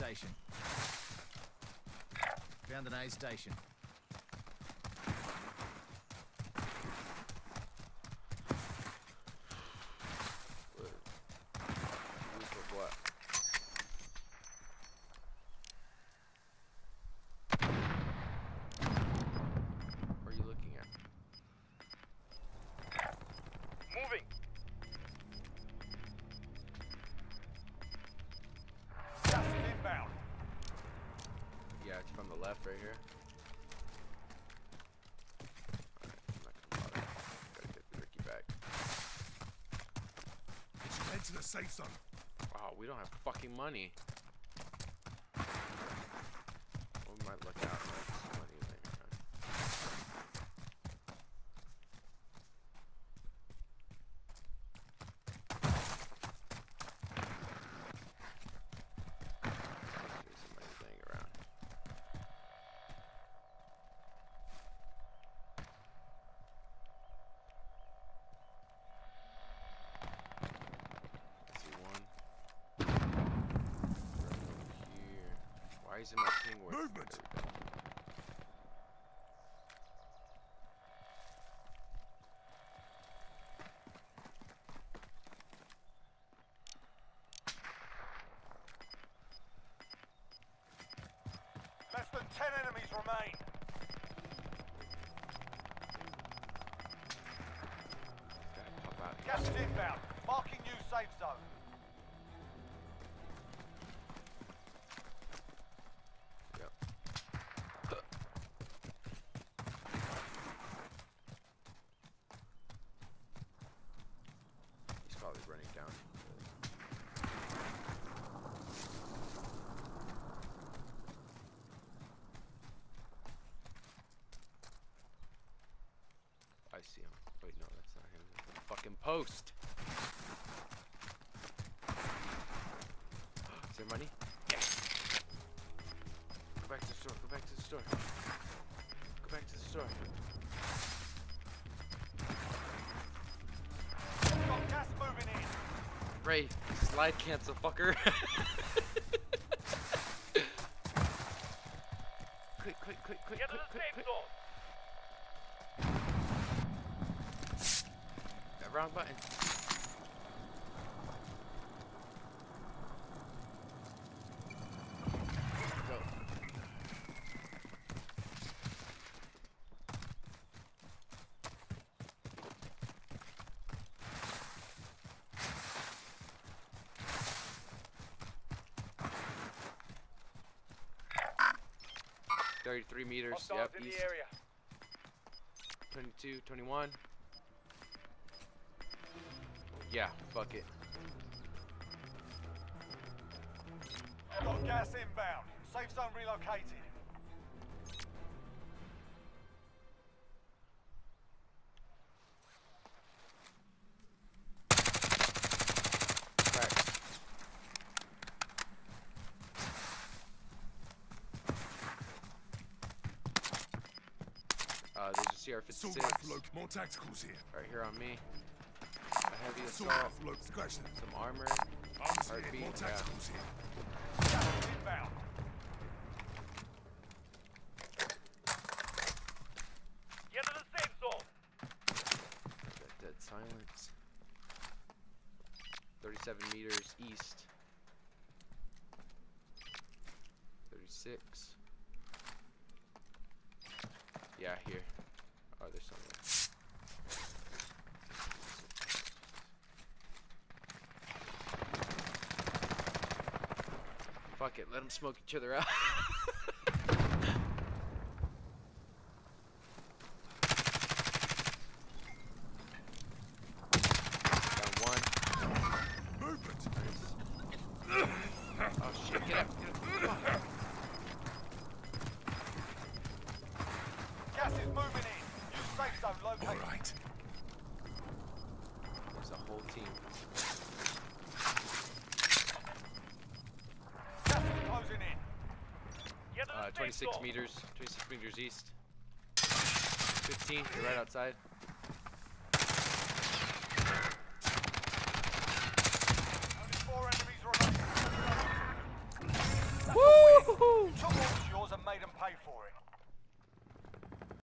station. Found an aid station. What? What are you looking at? Moving. Gas is inbound. Yeah, it's from the left right here. Alright, I'm not gonna bother. Gotta get the Ricky back. Head to the safe zone. Wow, we don't have fucking money. Well, we might look out for some money later on. There's somebody laying around. See one. Right over here. Why isn't my thing working? Movement. There we go. Less than 10 enemies remain. Gotta pop out here. Gas is inbound. Marking new safe zone. Yep. He's probably running down. I see him. Wait, no, that's not him. That's a fucking post. Is there money? Yeah. Go back to the store. Go back to the store. Go back to the store. Got gas moving in. Ray, slide cancel, fucker. Quick, quick, quick, quick, Get to quick, the quick, safe quick. zone. Wrong button. Go. $33 meters. Hostiles Yep, in east. the area. 22, 21. Yeah, fuck it. Got gas inbound. Safe zone relocated. Crack. There's a Assault CR-56 rifle load. More tacticals here. right here on me. A heavy Assault assault, rifle load. Scratch them. some armor. Arms here. Heartbeat, More yeah. tacticals here. Gas is inbound. Get to the safe zone. Got dead silence. 37 meters east. 36. Yeah, here. Oh, there's somewhere. Fuck it, let them smoke each other out. Down one. Movement. Nice. Oh shit, get out. Get out. Fuck. Gas is moving in. New safe zone located. All right. There's a whole team. Gas is closing in. Get to the safe 26 zone. meters. 26 meters east. 15, you're right outside. Only 4 enemies remaining. Woo! pay for it.